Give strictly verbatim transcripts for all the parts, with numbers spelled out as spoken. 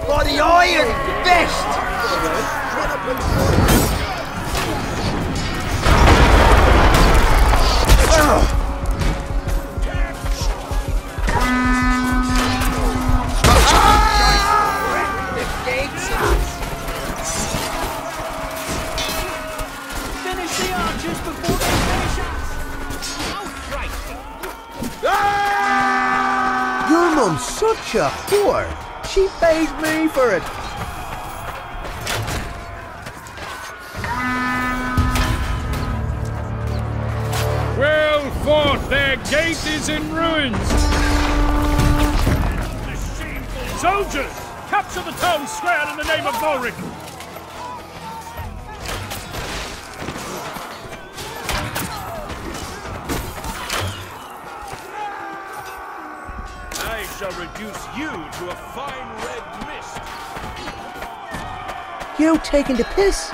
For the Iron Fist! Finish the archers before they finish us! Your mum's such a whore. She pays me for it. Well fought! Their gate is in ruins! Soldiers! Capture the town square in the name of Ulrich! I shall reduce you to a fine red mist. You taking the piss?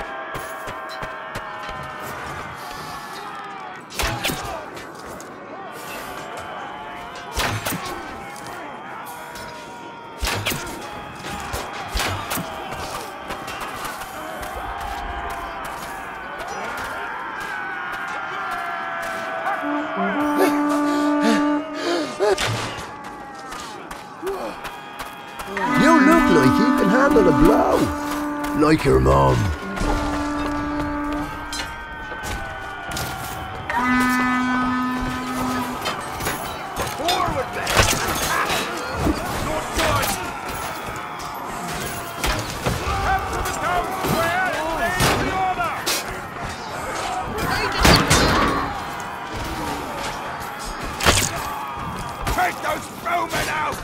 You look like you can handle a blow. Like your mum. Forward, man! North side! Capture the town square in the name of the order! Take those bowmen out!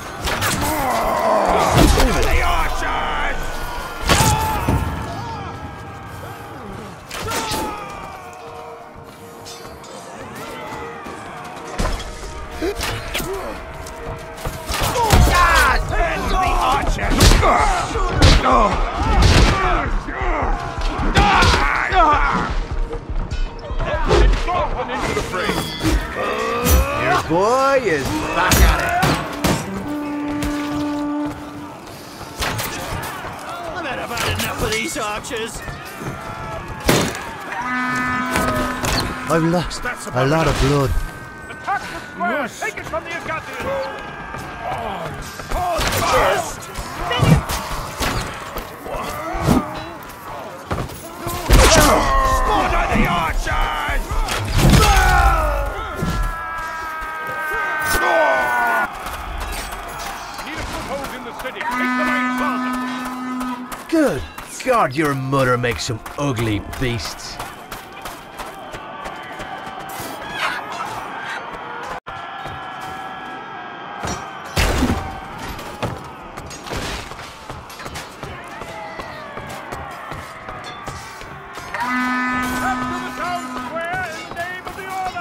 For the archers! God! And the archers! Into the fray! Your boy is back at it. I've had about enough of these archers. I've lost a lot of blood. Attack the square! Take it from the Agathians! Hold fast! Slaughter the archers! Need a foothold in the city. Take the main plaza. Good God, your mother makes some ugly beasts. Capture the town square in the name of the order!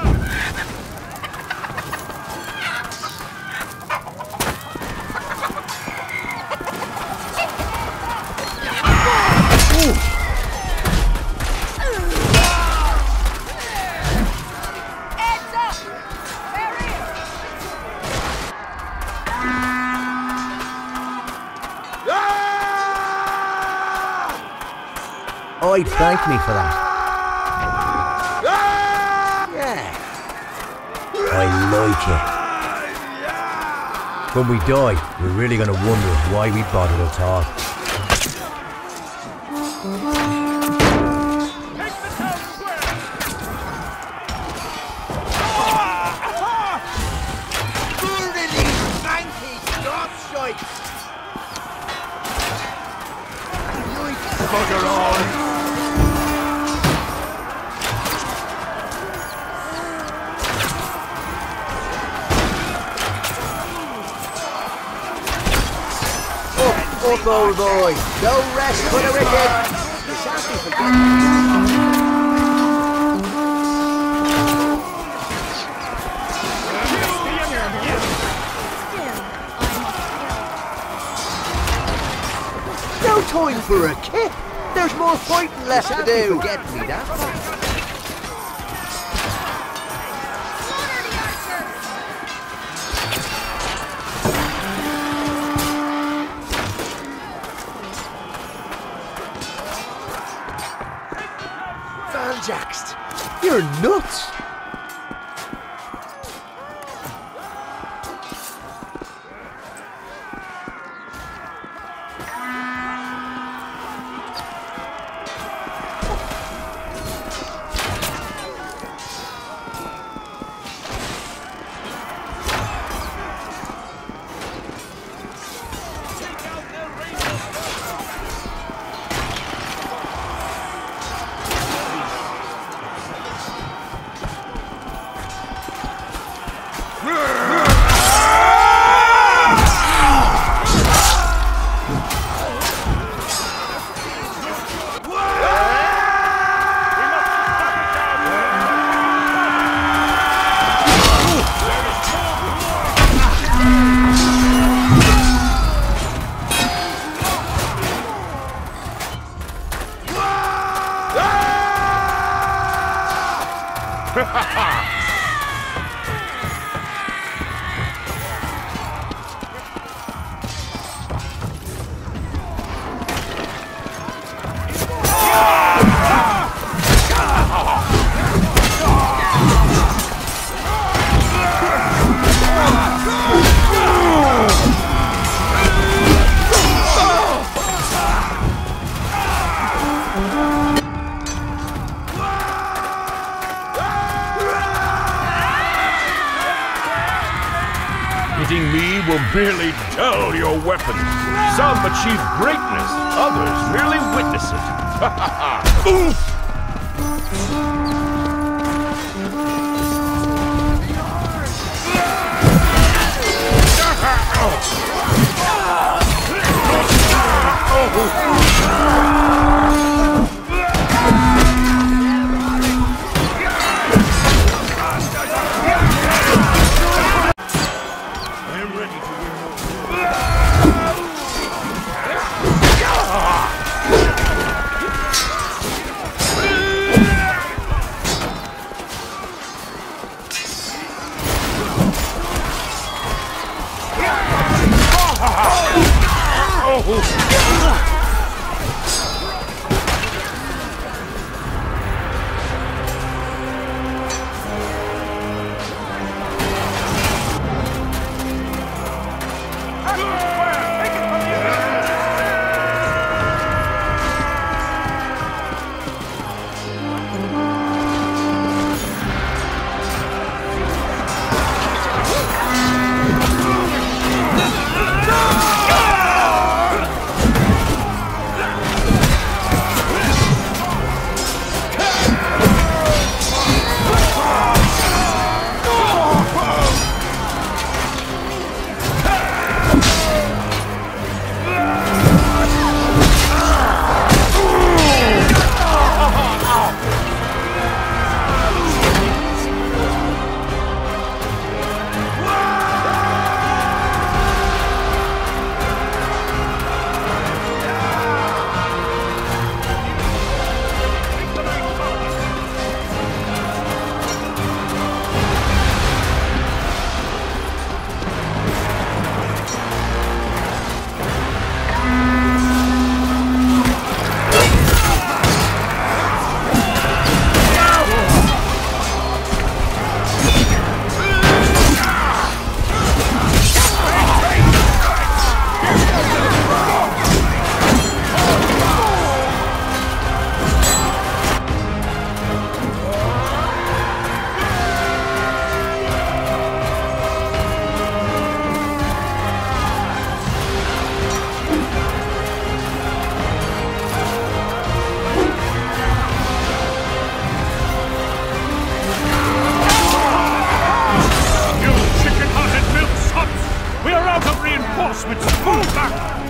I'd thank me for that. Yeah. I like it. When we die, we're really going to wonder why we bothered at all. Take the town square! Burning these manky gobshites! Bugger all! Up, old boy! No rest for the wicked! You shan't be forgotten. No time for a kip! There's more fighting left to do! Get me that? You're nuts! Hitting me will merely dull your weapons. Some achieve greatness, others merely witness it. Oof! Reinforcements! Fall back!